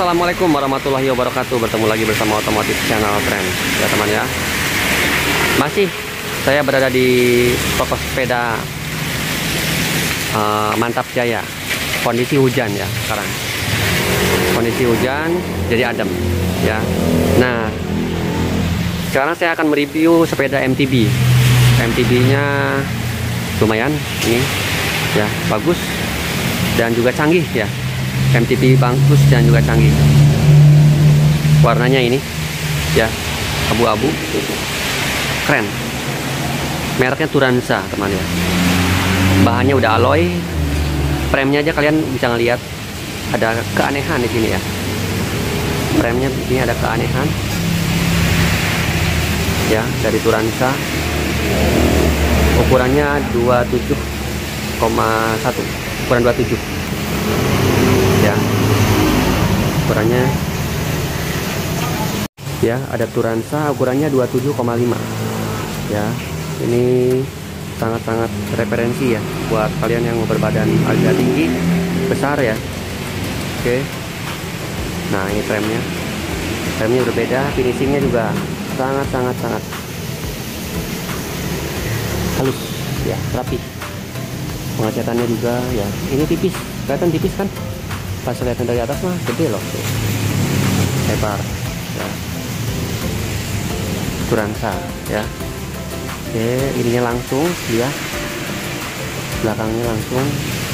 Assalamualaikum warahmatullahi wabarakatuh. Bertemu lagi bersama Otomotif Channel Trend ya teman ya. Masih saya berada di toko sepeda Mantap Jaya. Kondisi hujan ya sekarang. Kondisi hujan jadi adem ya. Nah, sekarang saya akan mereview sepeda MTB. MTB-nya lumayan ini ya, bagus dan juga canggih ya. MTB bagus dan juga canggih. Warnanya ini ya, abu-abu, keren. Mereknya Turanza teman ya. Bahannya udah alloy. Premnya aja kalian bisa ngelihat ada keanehan di sini ya. Premnya di sini ada keanehan ya, dari Turanza. Ukurannya 27,1, ukuran 27 ya, ukurannya ya, ada Turanza ukurannya 27,5 ya. Ini sangat-sangat referensi ya buat kalian yang mau berbadan agak tinggi, besar ya. Oke. Nah, ini remnya berbeda, finishingnya juga sangat halus ya, rapi. Pengecatannya juga ya, ini tipis, kelihatan tipis kan, pas kelihatan dari atas mah gede loh tuh. Lebar ya, Turanza ya. Oke, ininya langsung ya, belakangnya langsung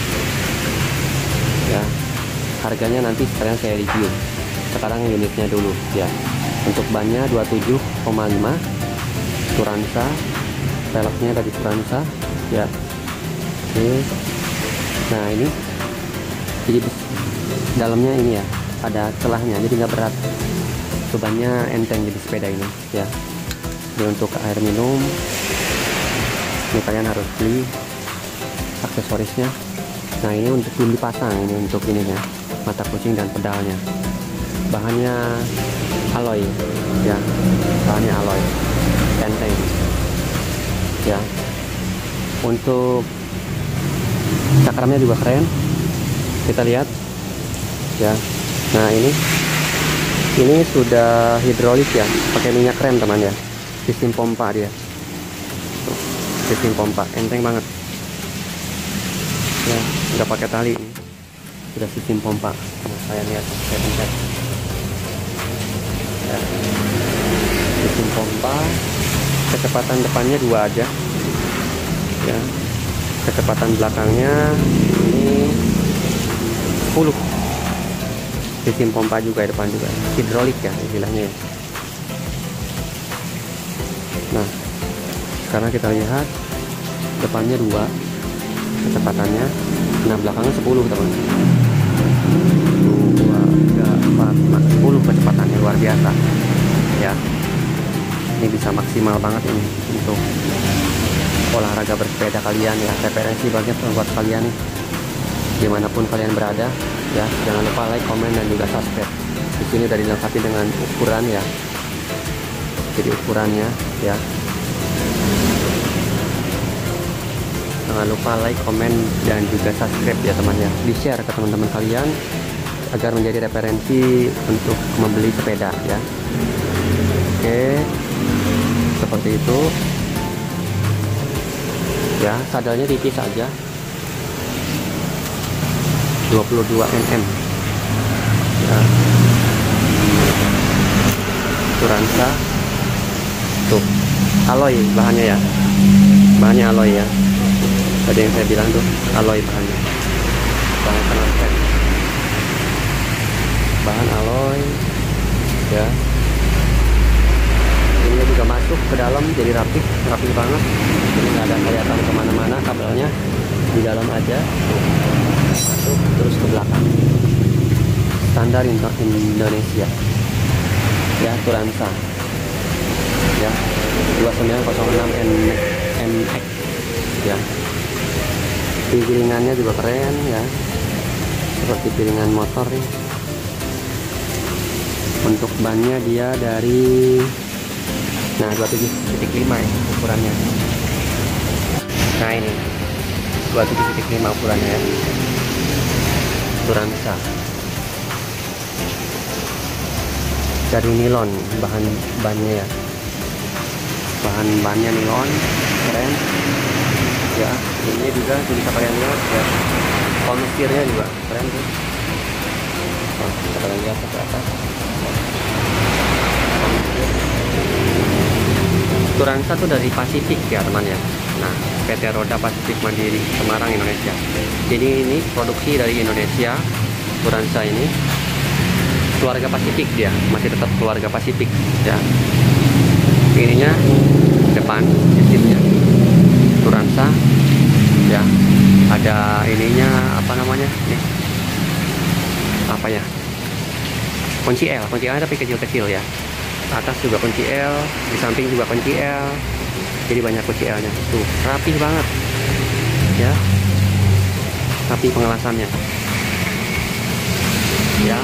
ya. Harganya nanti sekalian saya review, sekarang unitnya dulu ya. Untuk bannya 27,5 Turanza, velgnya dari Turanza ya. Oke. Nah, ini jadi dalamnya ini ya, ada celahnya jadi nggak berat, bebannya enteng jadi sepeda ini ya. Ini untuk air minum, ini kalian harus beli aksesorisnya. Nah, ini untuk belum dipasang, ini untuk ininya, mata kucing dan pedalnya. Bahannya alloy ya, bahannya alloy, enteng ya. Untuk cakramnya juga keren, kita lihat ya. Nah, ini sudah hidrolik ya, pakai minyak rem teman ya. Sistem pompa dia tuh, sistem pompa enteng banget ya, nggak pakai tali, sudah sistem pompa. Nah, saya lihat, saya pencet ya. Sistem pompa, kecepatan depannya 2 aja ya, kecepatan belakangnya ini 10. Sistem pompa juga, depan juga hidrolik ya istilahnya ya. Nah, sekarang kita lihat depannya 2 kecepatannya, nah belakangnya 10 teman. 2, 3, 4, 5, 10 kecepatannya, luar biasa ya. Ini bisa maksimal banget ini untuk olahraga bersepeda kalian ya, referensi banget buat kalian nih, dimanapun kalian berada ya. Jangan lupa like, komen, dan juga subscribe. Di sini udah dilengkapi dengan ukuran ya, jadi ukurannya ya. Jangan lupa like, komen, dan juga subscribe ya teman ya. Di share ke teman-teman kalian agar menjadi referensi untuk membeli sepeda ya. Oke, seperti itu ya. Sadelnya tipis aja, 22 mm ya. Turanza tuh, alloy bahannya ya, bahannya alloy ya. Tadi yang saya bilang tuh alloy bahannya, bahan alloy ya. Ini juga masuk ke dalam jadi rapi banget. Ini nggak ada kelihatan kemana-mana, kabelnya di dalam aja, masuk terus ke belakang. Standar Indonesia ya, Turanza ya, 2906 NX ya. Piringannya juga keren ya, seperti piringan motor nih. Untuk bannya dia dari 27,5 ya ukurannya. Nah, ini 27,5 ukurannya ya, Turanza. dari nilon bahannya ya, bahannya nilon, keren ya. Ini juga bisa kalian lihat ya, konsirnya juga keren tuh. Kita kalian lihat ke atas. Turansa tuh dari Pasifik ya teman ya. Nah, PT Roda Pasifik Mandiri Semarang, Indonesia. Jadi ini produksi dari Indonesia. Turansa ini keluarga Pasifik, dia masih tetap keluarga Pasifik ya. Ininya depan sistemnya Turansa ya. Ada ininya apa namanya nih, apa ya, kunci L tapi kecil-kecil ya. Atas juga kunci L, di samping juga kunci L, jadi banyak kunci L nya tuh, rapi banget ya, rapi pengelasannya ya.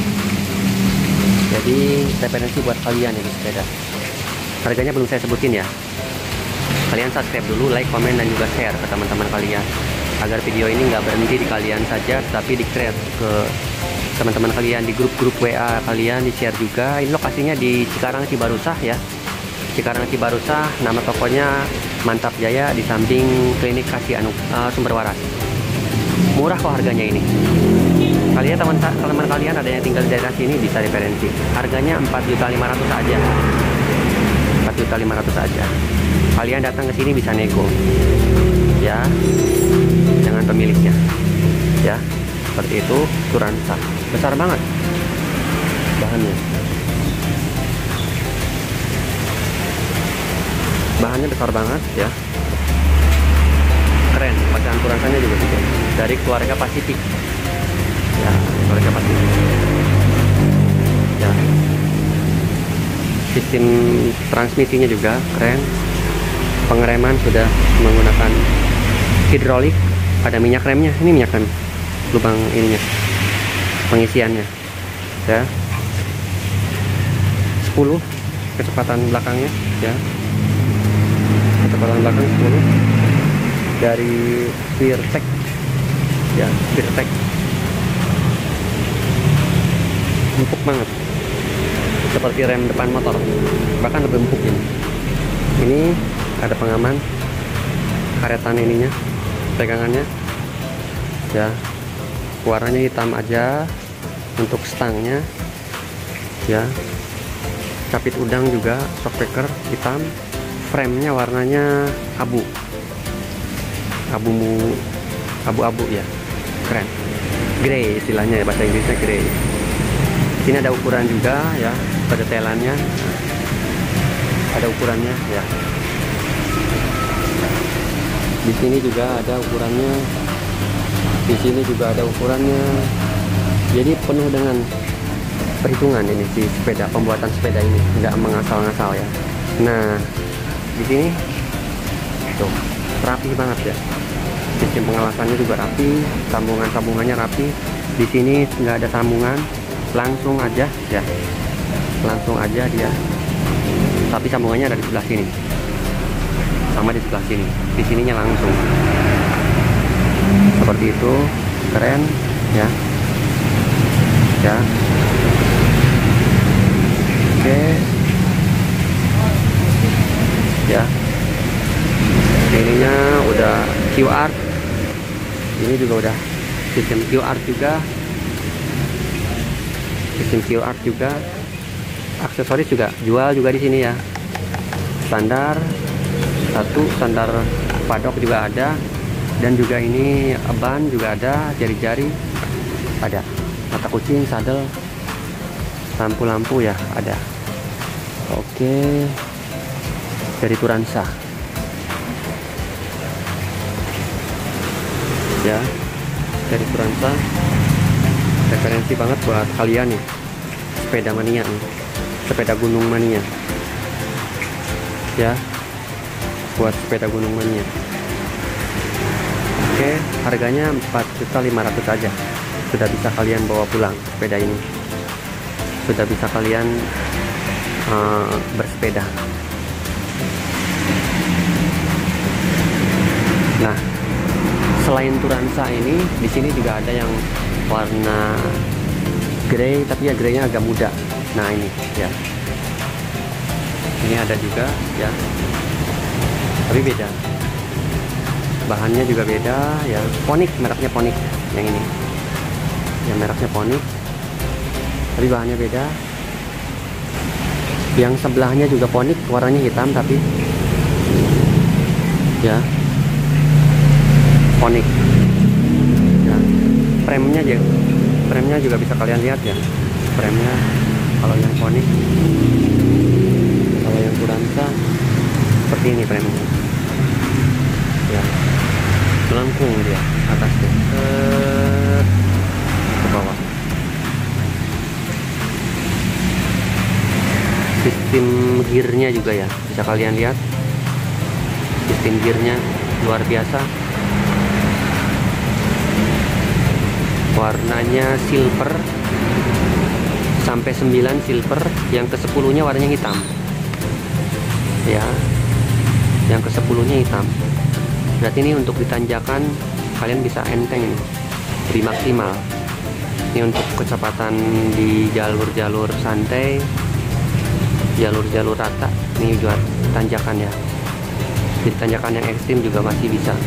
Jadi referensi buat kalian ini sepeda. Harganya belum saya sebutin ya. Kalian subscribe dulu, like, komen, dan juga share ke teman-teman kalian, agar video ini nggak berhenti di kalian saja, tapi di-share ke teman-teman kalian, di grup-grup WA kalian, di-share juga. Ini lokasinya di Cikarang Cibarusah ya. Cikarang Cibarusah, nama tokonya Mantap Jaya, di samping Klinik Kasih Sumber Waras. Murah kok harganya ini. Kalian teman-teman kalian ada yang tinggal di daerah sini bisa referensi. Harganya 4.500.000 aja. 4.500.000 aja. Kalian datang ke sini bisa nego. Ya. Dengan pemiliknya. Ya. Seperti itu. Turansa. Besar banget bahannya. Bahannya besar banget ya. Keren. Bacaan Turansanya juga gitu. Dari keluarga Pasifik. Ya, keluarga Pasifik. Ya. Sistem transmisinya juga keren. Pengereman sudah menggunakan hidrolik. Ada minyak remnya. Ini minyak rem. Lubang ininya. Pengisiannya ya. 10 kecepatan belakangnya ya. Kecepatan belakang 10 dari Virtek ya, Virtek. Empuk banget, seperti rem depan motor, bahkan lebih empuk ini. Ini ada pengaman karetan ininya, pegangannya ya. Warnanya hitam aja untuk stangnya ya. Capit udang juga, shockbreaker hitam. Frame-nya warnanya abu-abu ya, keren. Grey istilahnya ya, bahasa Inggrisnya grey. Sini ada ukuran juga ya, pendetailannya ada ukurannya ya. Di sini juga ada ukurannya. Di sini juga ada ukurannya. Jadi penuh dengan perhitungan ini si sepeda, pembuatan sepeda ini nggak mengasal-ngasal ya. Nah, di sini tuh rapi banget ya. Sistem pengawasannya juga rapi, sambungannya rapi. Di sini nggak ada sambungan, langsung aja ya, langsung aja dia. Tapi sambungannya ada di sebelah sini, sama di sebelah sini. Di sininya langsung. Seperti itu, keren ya. Ya. Oke. Ya. Ininya udah QR. Ini juga udah sistem QR juga. Sistem QR juga. Aksesoris juga jual juga di sini ya. Standar standar padok juga ada. Dan juga ini ban juga ada, jari-jari ada, mata kucing, sadel, lampu-lampu ya ada. Oke, dari Turansa ya, dari Turansa, referensi banget buat kalian nih, sepeda mania nih, sepeda gunung mania ya, buat sepeda gunung mania. Oke, harganya 4.500.000 aja. Sudah bisa kalian bawa pulang sepeda ini. Sudah bisa kalian bersepeda. Nah, selain Turansa ini, di sini juga ada yang warna grey, tapi ya greynya agak muda. Nah ini ya, ini ada juga ya, tapi beda, bahannya juga beda ya. Ponik, mereknya Ponik yang ini ya, mereknya Ponik, tapi bahannya beda. Yang sebelahnya juga Ponik, warnanya hitam tapi ya Ponik ya. Premnya juga bisa kalian lihat ya, premnya kalau yang Ponik. Kalau yang Turansa seperti ini premnya ya, melengkung dia atasnya ke bawah. Sistem gearnya juga ya, bisa kalian lihat sistem gearnya luar biasa. Warnanya silver sampai 9 silver, yang ke 10 nya warnanya hitam ya, yang ke 10 nya hitam. Berarti ini untuk ditanjakan kalian bisa enteng ini, lebih maksimal. Ini untuk kecepatan di jalur-jalur santai, jalur-jalur rata, ini juga tanjakan ya. Di tanjakan yang ekstrim juga masih bisa.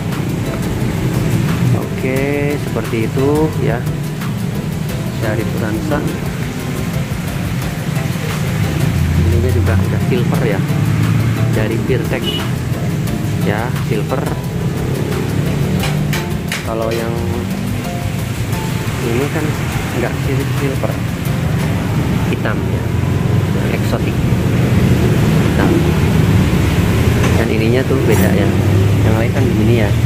Oke, seperti itu ya dari Turansa. Ini juga udah silver ya, dari Pirtek ya, silver. Kalau yang ini kan enggak silver, hitam ya, eksotik hitam. Dan ininya tuh beda ya, yang lain kan begini ya.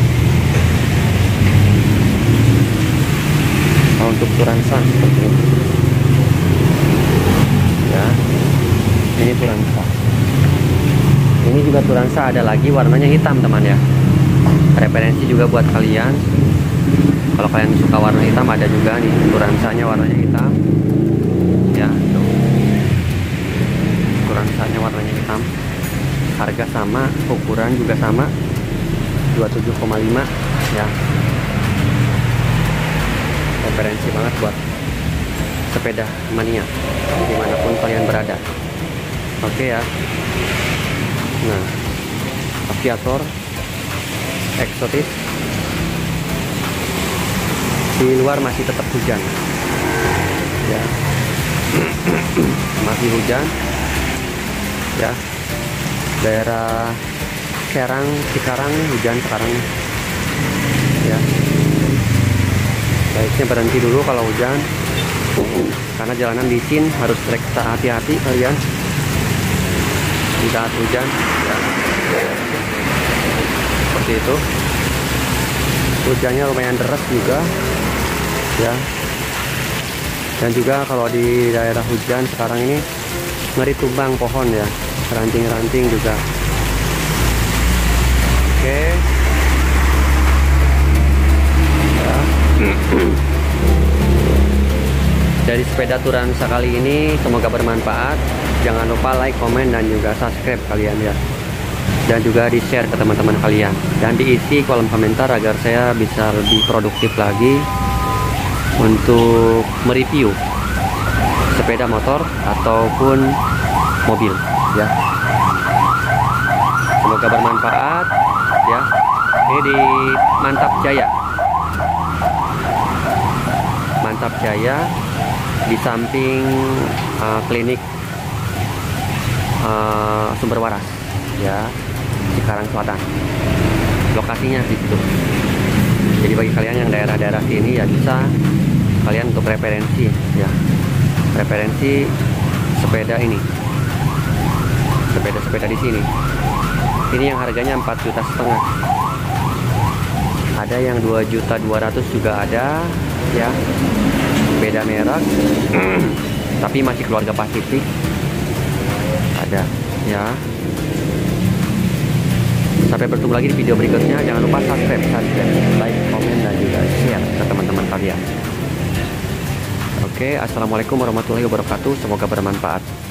Untuk Turansa seperti ini ya, ini Turansa. Ini juga Turansa ada lagi warnanya hitam teman ya, referensi juga buat kalian. Kalau kalian suka warna hitam ada juga nih, Turansanya warnanya hitam ya, tuh. Turansanya warnanya hitam, harga sama, ukuran juga sama, 27,5 ya. Referensi banget buat sepeda mania dimanapun kalian berada. Oke ya. Nah, Aviator eksotis. Di luar masih tetap hujan ya. Masih hujan ya, daerah Serang, Cikarang hujan sekarang ya. Baiknya berhenti dulu kalau hujan, karena jalanan licin, harus hati-hati kalian di saat hujan ya. Seperti itu. Hujannya lumayan deras juga ya. Dan juga kalau di daerah hujan sekarang ini ngeri tumbang pohon ya, ranting-ranting juga. Oke ya. Dari sepeda Turansa kali ini semoga bermanfaat. Jangan lupa like, komen, dan juga subscribe kalian ya, dan juga di share ke teman-teman kalian, dan diisi kolom komentar agar saya bisa lebih produktif lagi untuk mereview sepeda motor ataupun mobil ya. Semoga bermanfaat ya. Ini di Mantap Jaya, Mantap Jaya, di samping klinik Sumber Waras ya, Cikarang Selatan. Lokasinya di situ. Jadi bagi kalian yang daerah-daerah sini ya, bisa kalian untuk referensi ya, referensi sepeda ini, sepeda-sepeda di sini. Ini yang harganya 4,5 juta. Ada yang 2.200.000 juga ada ya, beda merek tapi masih keluarga Pasifik ada ya. Sampai bertemu lagi di video berikutnya. Jangan lupa subscribe, like, komen, dan juga share ke teman-teman kalian. Oke, assalamualaikum warahmatullahi wabarakatuh. Semoga bermanfaat.